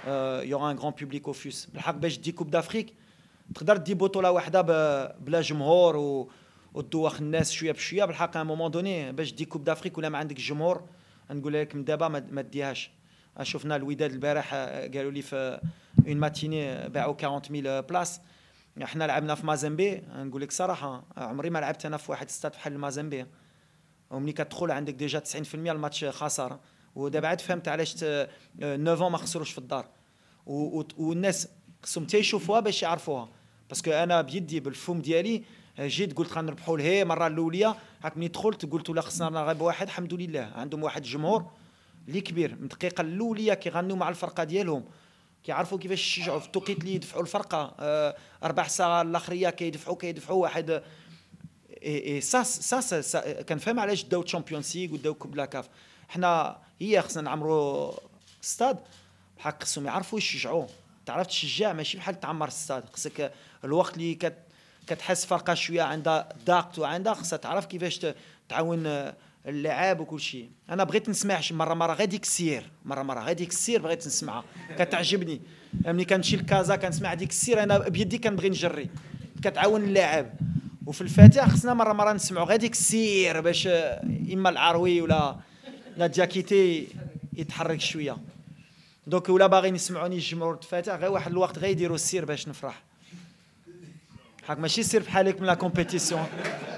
يوغا ان غران بوبليك او فوس بالحق باش دي كوب دافريك تقدر دي بطوله واحده بلا جمهور وتدوخ الناس شويه بشويه بالحق ان مومون دوني باش دي كوب دافريك ولا ما عندك جمهور نقول لك من دابا ما ديهاش. شفنا الوداد البارح قالوا لي في اون ماتيني باعوا 40000 بلاص. احنا لعبنا في مازامبي نقول لك صراحه عمري ما لعبت انا في واحد ستاد بحال مازامبي وملي كتدخل عندك ديجا 90% الماتش خساره ودابا عاد فهمت علاش 9 ما خسروش في الدار والناس خصهم حتى يشوفوها باش يعرفوها باسكو انا بيدي بالفم ديالي جيت قلت غنربحوا لهي المره الاوليه هاك ملي دخلت قلت لا خسرنا غير بواحد الحمد لله عندهم واحد الجمهور اللي كبير من الدقيقه الاوليه كيغنوا مع الفرقه ديالهم كيعرفوا كيفاش يشجعوا في التوقيت اللي يدفعوا الفرقه اربع ساعات الاخريه كيدفعوا واحد اي سا كنفهم علاش داو تشامبيونز ليغ وداو كوب لا كاف. حنا هي خصنا نعمروا ستاد بحق خصهم يعرفوا يشجعوا تعرف تشجع ماشي بحال تعمر الستاد خصك الوقت اللي كتحس فرقه شويه عندها ضغط وعندها خصها تعرف كيفاش تعاون اللعاب وكل شيء. انا بغيت نسمع مره غير ديك السير مره غير ديك السير بغيت نسمعها كتعجبني ملي كنمشي لكازا كنسمع ديك السير انا بيدي كنبغي نجري كتعاون اللاعب. وفي الفاتح خصنا مره نسمعوا غير ديك السير باش اما العروي ولا دياكيتي يتحرك شويه دوك ولا باغيين يسمعوني الجمهور الفاتح غير واحد الوقت غير يديروا السير باش نفرح حق ماشي سير بحالك من لا كومبيتيسيون.